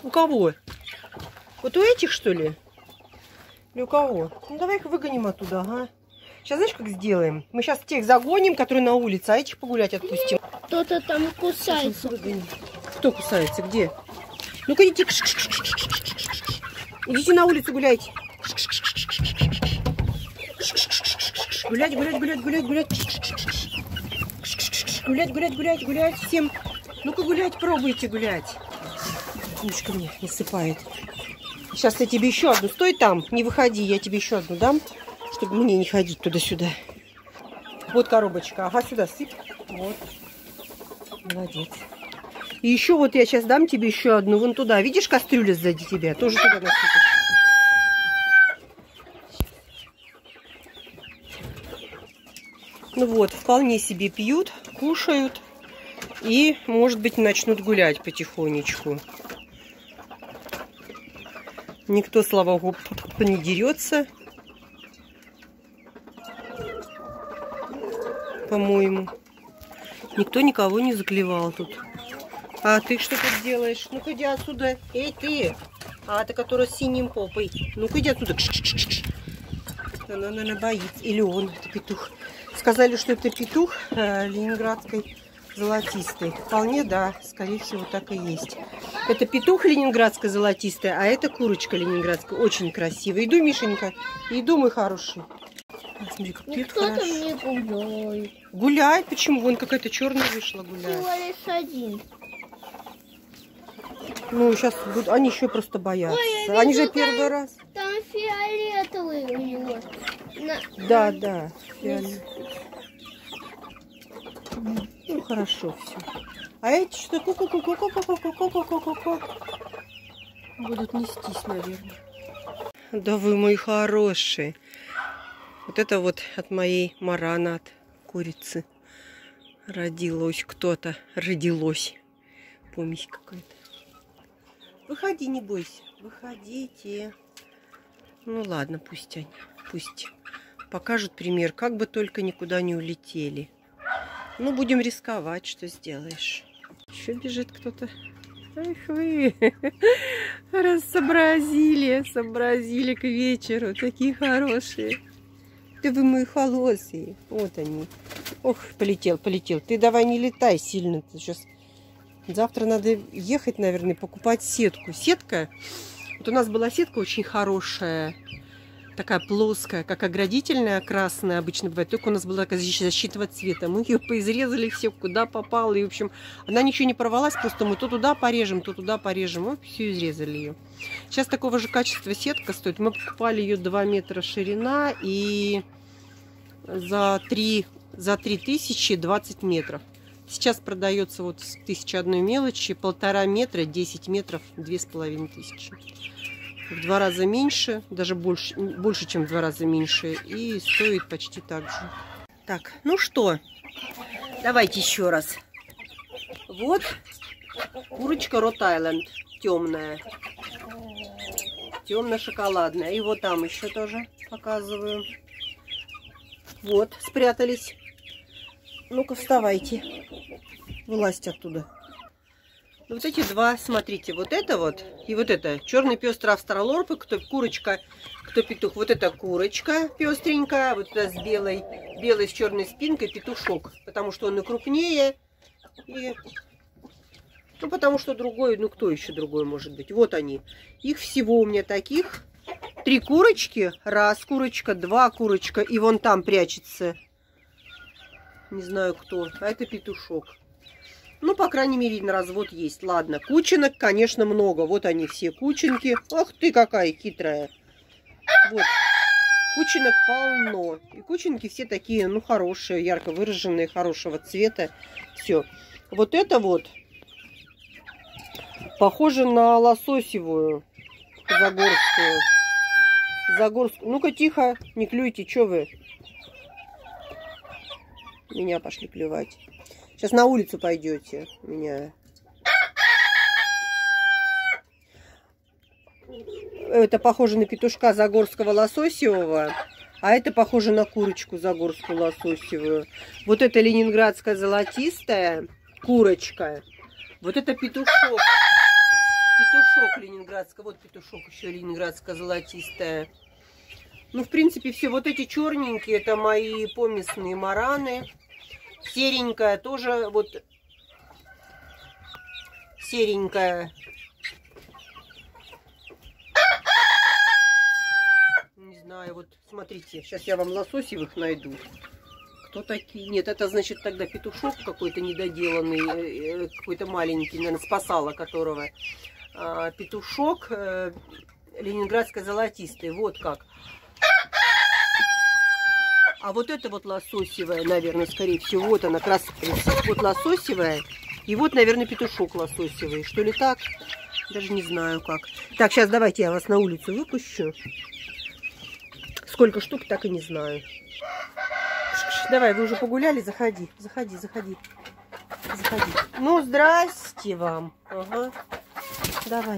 У кого? Вот у этих, что ли? Или у кого? Ну, давай их выгоним оттуда, ага. Сейчас знаешь, как сделаем? Мы сейчас тех загоним, которые на улице, а этих погулять отпустим. Кто-то там кусается. Кто кусается? Где? Ну-ка идите. Идите на улицу гуляйте. Гулять, гулять, гулять, гулять, гулять. Гулять, гулять, гулять, гулять всем. Ну-ка гулять, пробуйте гулять. Мишка мне не сыпает. Сейчас я тебе еще одну. Стой там, не выходи, я тебе еще одну дам, чтобы мне не ходить туда-сюда. Вот коробочка. Ага, сюда сыпь. Вот. Молодец. И еще вот я сейчас дам тебе еще одну. Вон туда. Видишь, кастрюля сзади тебя? Тоже туда насыпать. Ну вот, вполне себе пьют, кушают. И, может быть, начнут гулять потихонечку. Никто, слава богу, не дерется. По-моему. Никто никого не заклевал тут. А ты что тут делаешь? Ну-ка иди отсюда. Эй, ты! А, ты, которая с синим попой. Ну-ка иди отсюда. Она, наверное, боится. Или он, это петух. Сказали, что это петух ленинградской золотистой. Вполне, да, скорее всего, так и есть. Это петух ленинградская золотистая, а это курочка ленинградская. Очень красивая. Иду, Мишенька. Иду, мой хороший. Смотри, как пьют хорошо. Не гуляет. Гуляй? Почему? Вон какая-то черная вышла гулять. Всего лишь один. Ну, сейчас будут... Они еще просто боятся. Ой, они вижу, же первый раз. Там фиолетовый у него. Да, да. Фиолетовый. Ну, хорошо все. А эти что? Ку-ку-ку-ку-ку-ку-ку-ку-ку-ку-ку-ку. Будут нестись, наверное. Да вы мои хорошие. Вот это вот от моей Марана, от курицы. Родилось кто-то. Родилось. Помесь какая-то. Выходи, не бойся. Выходите. Ну ладно, пусть они. Пусть покажут пример. Как бы только никуда не улетели. Ну, будем рисковать, что сделаешь. Еще бежит кто-то. Эх вы. Сообразили к вечеру. Такие хорошие. Да вы мои холосые. Вот они. Ох, полетел. Ты давай не летай сильно. Ты сейчас... Завтра надо ехать, наверное, покупать сетку. Сетка. Вот у нас была сетка очень хорошая. Такая плоская, как оградительная, красная обычно бывает. Только у нас была защитного цвета. Мы ее поизрезали все, куда попало. И, в общем, она ничего не порвалась. Просто мы то туда порежем, то туда порежем. Вот, все изрезали ее. Сейчас такого же качества сетка стоит. Мы покупали ее 2 метра ширина и за 3000 20 метров. Сейчас продается вот с 1001 мелочи 1,5 метра, 10 метров, 2500. В 2 раза меньше, даже больше, чем в 2 раза меньше. И стоит почти так же. Так, ну что, давайте еще раз. Вот курочка Рот-Айленд, темная. Темно-шоколадная. И вот там еще тоже показываю. Вот, спрятались. Ну-ка, вставайте. Вылазьте оттуда. Вот эти два, смотрите, вот это вот и вот это. Черный пестрый австралорп, кто курочка, кто петух. Вот это курочка пестренькая, вот это с белой с черной спинкой петушок. Потому что он и крупнее. И... Ну, потому что другой, ну, кто еще другой может быть? Вот они. Их всего у меня таких 3 курочки. 1 курочка, 2 курочка. И вон там прячется. Не знаю кто. А это петушок. Ну, по крайней мере, на развод есть. Ладно, кучинок, конечно, много. Вот они все кучинки. Ах ты, какая хитрая. Вот. Кучинок полно. И кучинки все такие, ну, хорошие, ярко выраженные, хорошего цвета. Все. Вот это вот похоже на лососевую загорскую. Ну-ка, тихо, не клюйте, что вы? Меня пошли клевать. Сейчас на улицу пойдете. Меня. Это похоже на петушка загорского лососевого, а это похоже на курочку загорскую лососевую. Вот это ленинградская золотистая курочка. Вот это петушок. Петушок ленинградская. Вот петушок еще ленинградская золотистая. Ну, в принципе, все. Вот эти черненькие, это мои поместные мараны. Серенькая тоже, вот серенькая. Не знаю, вот смотрите, сейчас я вам лососевых найду. Кто такие? Нет, это значит тогда петушок какой-то недоделанный, какой-то маленький, наверное, спасала которого. Петушок ленинградской золотистой, вот как. А вот это вот лососевая, наверное, скорее всего, вот она, вот лососевая. И вот, наверное, петушок лососевый. Что ли так? Даже не знаю как. Так, сейчас давайте я вас на улицу выпущу. Сколько штук, так и не знаю. Давай, вы уже погуляли, заходи. Заходи, заходи. Заходи. Ну, здрасте вам. Ага. Давай.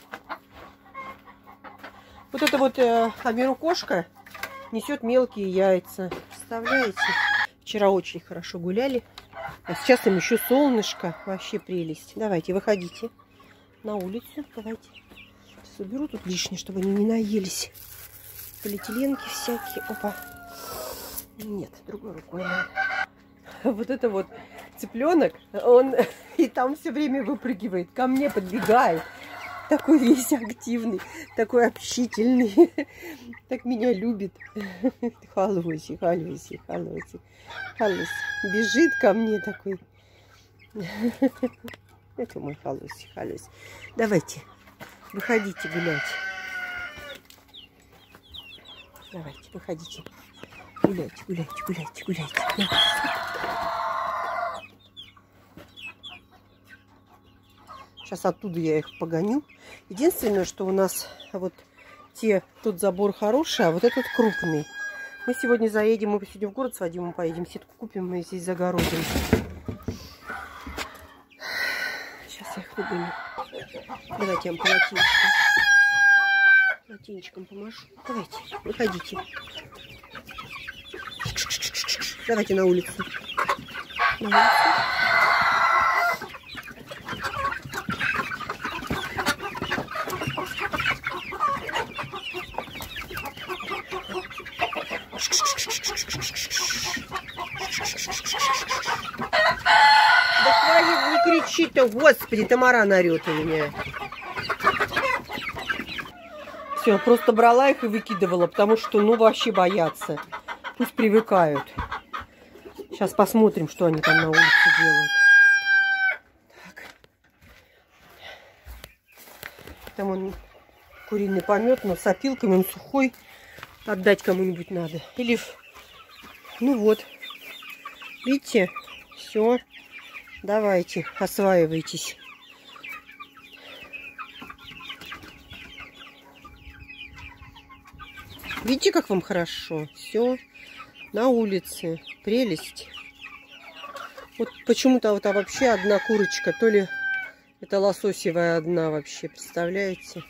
Вот это вот Амиру кошка несет мелкие яйца. Представляете? Вчера очень хорошо гуляли. А сейчас там еще солнышко. Вообще прелесть. Давайте, выходите на улицу. Давайте. Сейчас уберу тут лишнее, чтобы они не наелись. Полиэтиленки всякие. Опа. Нет, другой рукой. Вот это вот цыпленок, он и там все время выпрыгивает, ко мне подбегает. Такой весь активный, такой общительный. Так меня любит. Халуси, халуси, халуси. Халуси. Бежит ко мне такой. Это мой халуси, халуси. Давайте, выходите гулять. Давайте, выходите. Гуляйте, гуляйте, гуляйте, гуляйте. Сейчас оттуда я их погоню. Единственное, что у нас вот тот забор хороший, а вот этот крупный. Мы сегодня заедем, мы сегодня в город с Вадимом поедем, сетку купим, мы здесь загородим. Сейчас я их выгоню. Давайте я вам полотенчиком помашу. Давайте, выходите. Давайте на улицу. На улицу. Да хватит, не кричи-то, господи, Тамара орет у меня. Все, просто брала их и выкидывала, потому что, ну, вообще боятся. Пусть привыкают. Сейчас посмотрим, что они там на улице делают. Так. Там он куриный помет, но с опилками он сухой. Отдать кому-нибудь надо. Или, ну вот. Видите? Все. Давайте, осваивайтесь. Видите, как вам хорошо? Все. На улице. Прелесть. Вот почему-то вот вообще одна курочка. То ли это лососевая одна вообще. Представляете?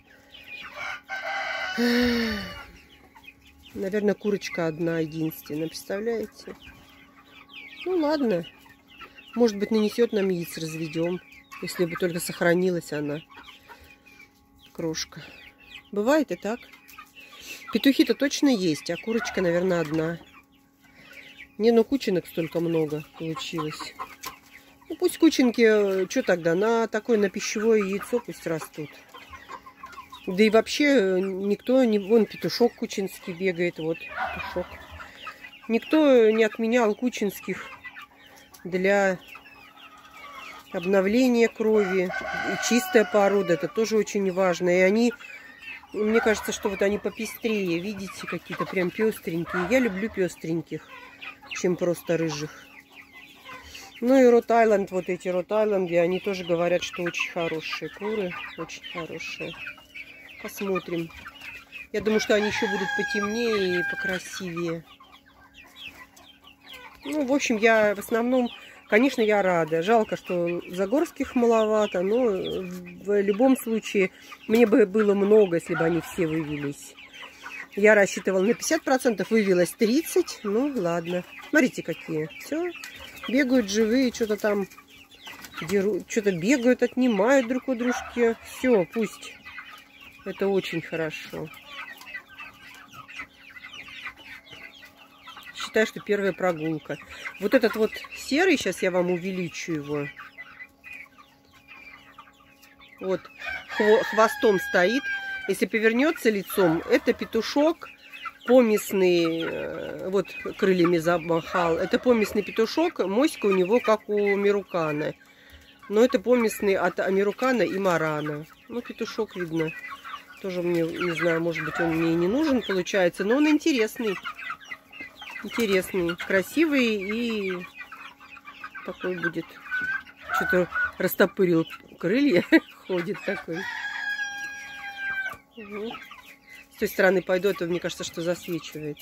Наверное, курочка одна единственная. Представляете? Ну ладно. Может быть, нанесет нам яиц, разведем. Если бы только сохранилась она. Крошка. Бывает и так. Петухи-то точно есть, а курочка, наверное, одна. Не, ну кучинок столько много получилось. Ну пусть кучинки, что тогда, на пищевое яйцо пусть растут. Да и вообще никто не... Вон петушок кучинский бегает, вот петушок. Никто не отменял кучинских для обновления крови. И чистая порода, это тоже очень важно. И они... Мне кажется, что вот они попестрее, видите, какие-то прям пестренькие. Я люблю пестреньких, чем просто рыжих. Ну и Рот-Айленд, вот эти Рот-Айленды, они тоже говорят, что очень хорошие куры, очень хорошие. Посмотрим. Я думаю, что они еще будут потемнее и покрасивее. Ну, в общем, я в основном, конечно, я рада. Жалко, что загорских маловато, но в любом случае мне бы было много, если бы они все вывелись. Я рассчитывала на 50%, вывелось 30%. Ну, ладно. Смотрите, какие. Все. Бегают живые, что-то там что-то бегают, отнимают друг у дружки. Все, пусть. Это очень хорошо. Считаю, что первая прогулка. Вот этот вот серый, сейчас я вам увеличу его. Вот, хвостом стоит. Если повернется лицом, это петушок помесный. Вот крыльями замахал. Это помесный петушок. Моська у него как у мирукана. Но это помесный от амирукана и марана. Ну, петушок видно. Тоже мне, не знаю, может быть, он мне и не нужен, получается. Но он интересный. Интересный, красивый и такой будет. Что-то растопырил крылья. Ходит такой. Угу. С той стороны пойду, это мне кажется, что засвечивает.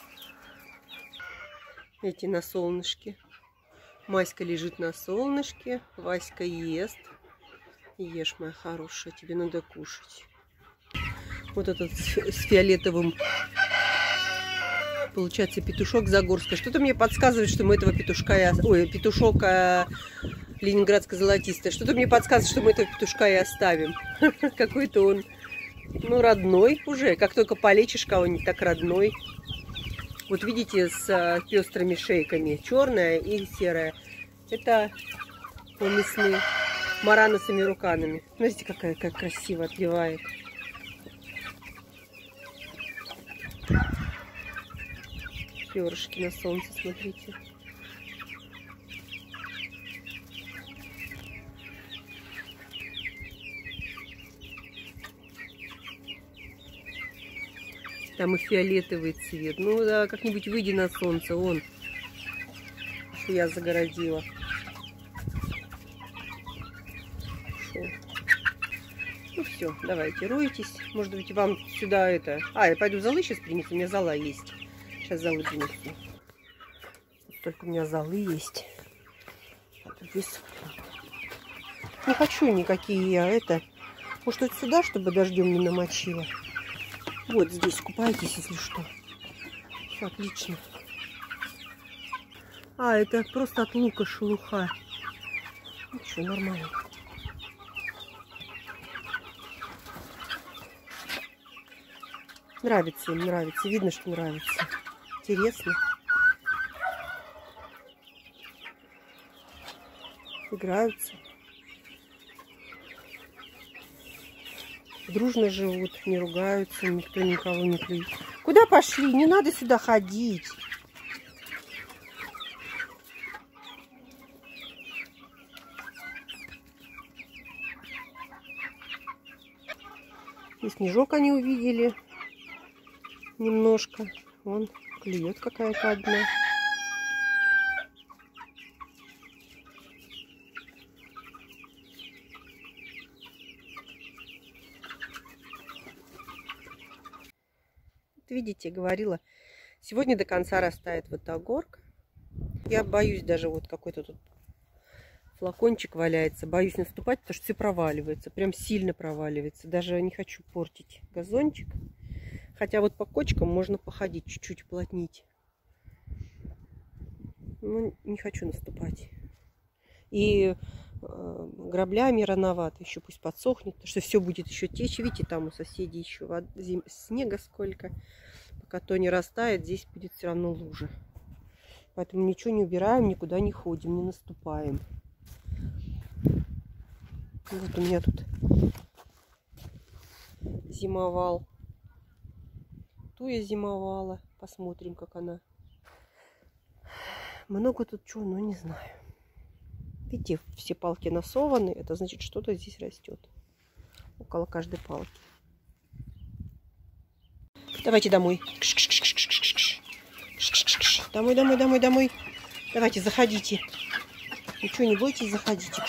Эти на солнышке. Маська лежит на солнышке. Васька ест. Ешь, моя хорошая, тебе надо кушать. Вот этот с фиолетовым, получается, петушок Загорская. Что-то мне подсказывает, что мы этого петушка... Ой, петушок Ленинградская золотистая. Что-то мне подсказывает, что мы этого петушка и оставим. Какой-то он, ну, родной уже. Как только полечишь кого-нибудь, так родной. Вот видите, с пестрыми шейками. Черная и серая. Это помесные марана с амируканами. Смотрите, какая красиво отливает. Перышки на солнце, смотрите. Там и фиолетовый цвет. Ну да, как-нибудь выйди на солнце, вон. Что я загородила. Шо. Ну все, давайте, ройтесь. Может быть, вам сюда это... я пойду золы сейчас принесу, у меня зола есть. Сейчас золы принесу. Вот только у меня золы есть. Не хочу никакие я это... Может, это сюда, чтобы дождем не намочила? Вот здесь купайтесь, если что. Все отлично. Это просто от лука шелуха. Ну что, нормально. Нравится им, нравится. Видно, что нравится. Интересно. Играются. Дружно живут, не ругаются, никто никого не клюет. Куда пошли? Не надо сюда ходить. И снежок они увидели немножко. Вон клюет какая-то одна. Видите, говорила, сегодня до конца растает вот эта горка. Я боюсь, даже вот какой-то тут флакончик валяется. Боюсь наступать, потому что все проваливается. Прям сильно проваливается. Даже не хочу портить газончик. Хотя вот по кочкам можно походить, чуть-чуть плотнить. Ну, не хочу наступать. И граблями рановато. Еще пусть подсохнет, потому что все будет еще течь. Видите, там у соседей еще снега сколько. Пока то не растает, здесь будет все равно лужа. Поэтому ничего не убираем, никуда не ходим, не наступаем. Вот у меня тут зимовал. Туя зимовала. Посмотрим, как она. Много тут чего, но не знаю. Видите, все палки насованы. Это значит, что-то здесь растет. Около каждой палки. Давайте домой. Домой, домой, домой, домой. Давайте, заходите. Ничего не бойтесь, заходите.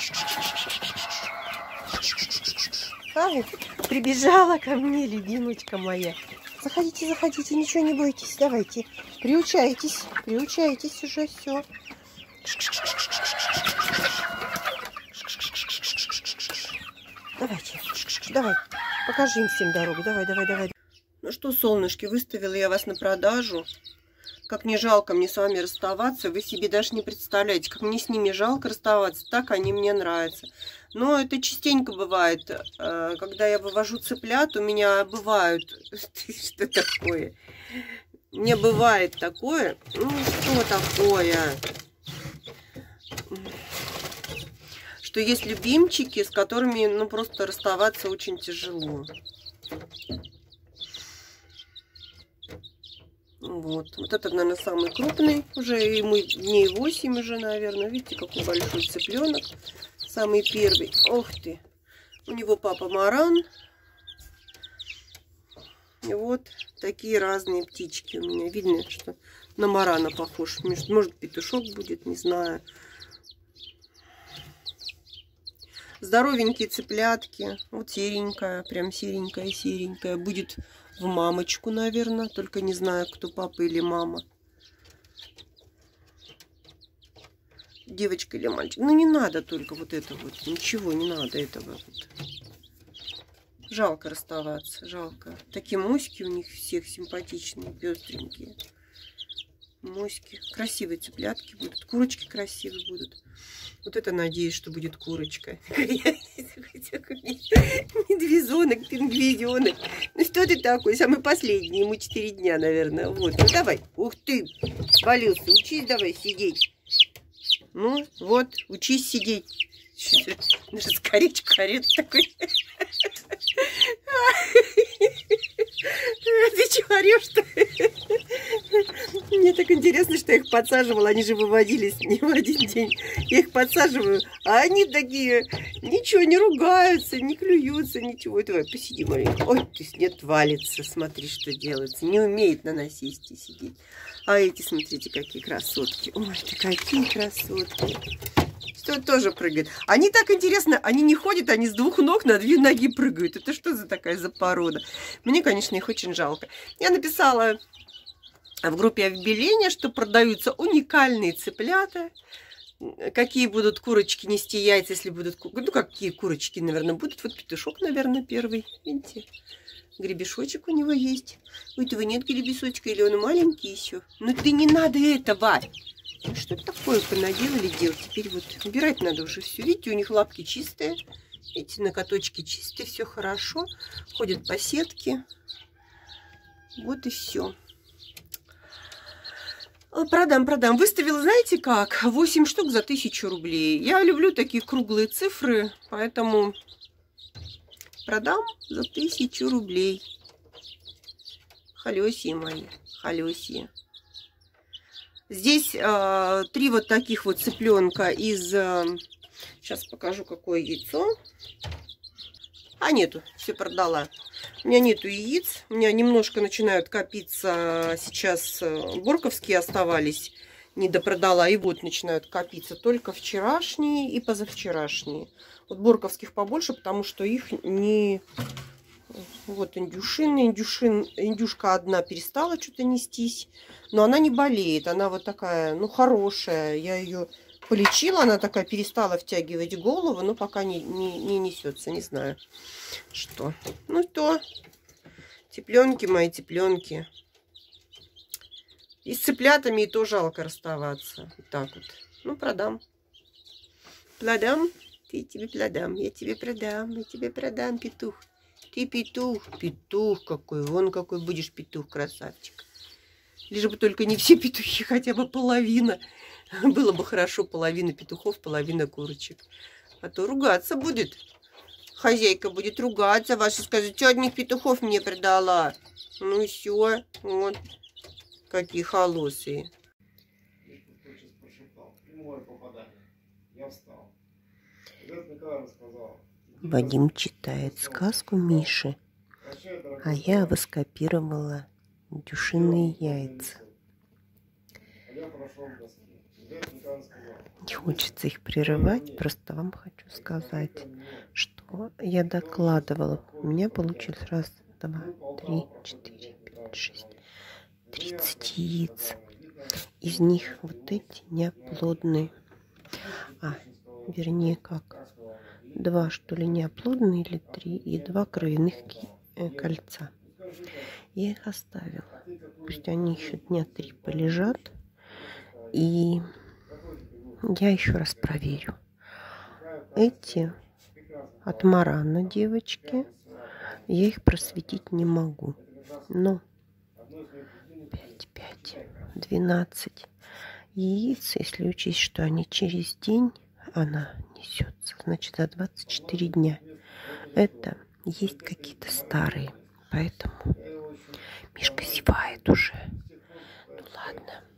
Прибежала ко мне, любимочка моя. Заходите, заходите, ничего не бойтесь. Давайте. Приучайтесь. Приучайтесь уже, все. Давайте. Давай. Покажи им всем дорогу. Давай, давай, давай. Ну что, солнышки, выставила я вас на продажу. Как мне жалко мне с вами расставаться, вы себе даже не представляете, как мне с ними жалко расставаться, так они мне нравятся. Но это частенько бывает, когда я вывожу цыплят, у меня бывают... Что такое? Мне бывает такое... Ну, что такое? Что есть любимчики, с которыми, ну, просто расставаться очень тяжело. Вот этот, наверное, самый крупный. Уже ему дней 8 уже, наверное. Видите, какой большой цыпленок. Самый первый. Ох ты. У него папа маран. И вот такие разные птички у меня. Видно, что на марана похож. Может, петушок будет, не знаю. Здоровенькие цыплятки. Вот серенькая, прям серенькая. Будет в мамочку, наверное. Только не знаю, кто папа или мама. Девочка или мальчик. Ну, не надо только вот это вот. Ничего не надо этого вот. Жалко расставаться, жалко. Такие моськи у них всех симпатичные, пестренькие. Моськи. Красивые цыплятки будут. Курочки красивые будут. Вот это надеюсь, что будет курочка. Медвежонок, пингвизенок. Ну что ты такой? Самый последний. Ему 4 дня, наверное. Вот. Ну давай. Ух ты. Свалился. Учись давай сидеть. Ну вот. Учись сидеть. Даже скорее такой. Ты чего орешь-то? Мне так интересно, что я их подсаживала. Они же выводились не в один день. Я их подсаживаю, а они такие ничего не ругаются, не клюются, ничего. Давай, посиди маленько. Ой, ты снег валится. Смотри, что делается. Не умеет на насесте сидеть. А эти, смотрите, какие красотки. Ой, ты какие красотки. Что тоже прыгает. Они так интересно, они не ходят, они с 2 ног на 2 ноги прыгают. Это что за такая за порода? Мне, конечно, их очень жалко. Я написала в группе объявления, что продаются уникальные цыплята. Какие будут курочки нести яйца, если будут... Ну, какие курочки, наверное, будут. Вот петушок, наверное, первый. Видите? Гребешочек у него есть. У этого нет гребешочка, или он маленький еще. Ну, ты не надо этого! Что это такое понаделали делать? Теперь вот убирать надо уже все. Видите, у них лапки чистые. Видите, ноготочки чистые, все хорошо. Ходят по сетке. Вот и все. Продам. Выставила, знаете как? 8 штук за 1000 рублей. Я люблю такие круглые цифры, поэтому продам за 1000 рублей. Холесьи мои, холесьи. Здесь 3 вот таких вот цыпленка из... Сейчас покажу, какое яйцо. А нету, все продала. У меня нету яиц. У меня немножко начинают копиться. Сейчас борковские оставались. Не допродала. И вот начинают копиться только вчерашние и позавчерашние. Вот борковских побольше, потому что их не... Вот индюшины. Индюшка одна перестала что-то нестись. Но она не болеет. Она вот такая, ну, хорошая. Я ее полечила. Она такая перестала втягивать голову. Но пока не несется. Не знаю, что. Ну, то. Цыпленки мои, цыпленки. И с цыплятами и то жалко расставаться. Вот так вот. Ну, продам. Продам. Ты тебе продам. Я тебе продам. Я тебе продам, петух. Ты петух. Петух какой. Вон какой будешь петух, красавчик. Лишь бы только не все петухи, хотя бы половина. Было бы хорошо, половина петухов, половина курочек. А то ругаться будет. Хозяйка будет ругаться. Ваша скажет, что одних петухов мне продала. Ну и все. Вот. Какие холосые. Вадим читает сказку Миши, а я выскопировала индюшиные яйца. Не хочется их прерывать, просто вам хочу сказать, что я докладывала. У меня получилось 1, 2, 3, 4, 5, 6, 30 яиц. Из них вот эти неоплодные. Вернее, как 2, что ли, неоплодные, или 3, и 2 кровяных кольца. Я их оставила. Пусть они еще дня 3 полежат. И я еще раз проверю. Эти от Марана девочки. Я их просветить не могу. Но 5, 12 яиц, если учесть, что они через день, она несется, значит, за 24 дня. Это есть какие-то старые. Поэтому Мишка зевает уже. Ну ладно.